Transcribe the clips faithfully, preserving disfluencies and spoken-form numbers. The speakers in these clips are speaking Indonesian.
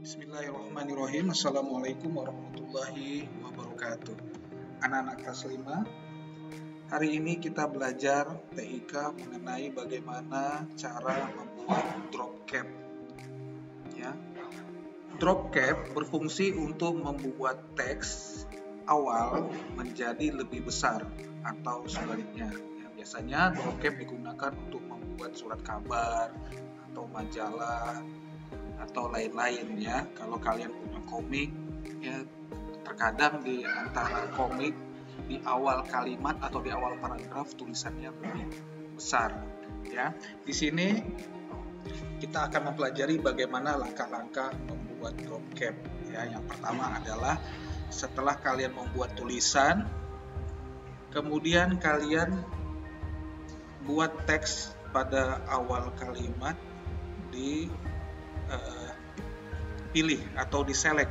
Bismillahirrahmanirrahim. Assalamualaikum warahmatullahi wabarakatuh. Anak-anak kelas lima, hari ini kita belajar T I K mengenai bagaimana cara membuat drop cap. Ya. Drop cap berfungsi untuk membuat teks awal menjadi lebih besar atau sebaliknya. Ya, biasanya drop cap digunakan untuk membuat surat kabar atau majalah atau lain-lain ya. Kalau kalian punya komik ya, terkadang di antara komik di awal kalimat atau di awal paragraf tulisannya lebih besar ya. Di sini kita akan mempelajari bagaimana langkah-langkah membuat drop cap ya. Yang pertama adalah setelah kalian membuat tulisan, kemudian kalian buat teks pada awal kalimat, di Uh, pilih atau diselect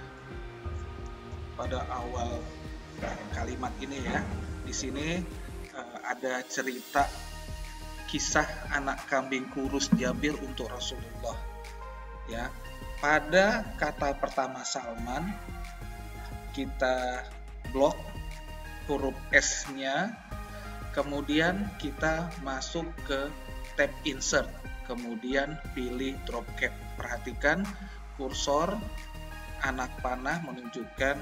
pada awal kalimat ini ya. Di sini uh, ada cerita kisah anak kambing kurus Jabir untuk Rasulullah ya. Pada kata pertama Salman kita blok huruf S-nya, kemudian kita masuk ke tab insert, kemudian pilih drop cap. Perhatikan kursor anak panah menunjukkan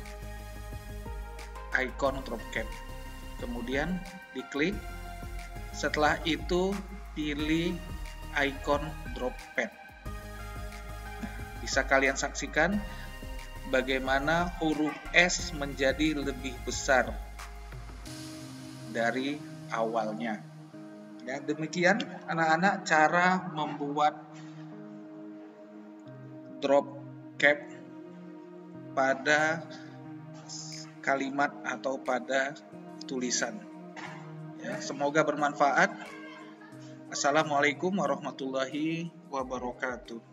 icon drop cap, kemudian diklik. Setelah itu pilih icon drop pad. Bisa kalian saksikan bagaimana huruf S menjadi lebih besar dari awalnya. Ya, demikian anak-anak cara membuat drop cap pada kalimat atau pada tulisan. Ya, semoga bermanfaat. Assalamualaikum warahmatullahi wabarakatuh.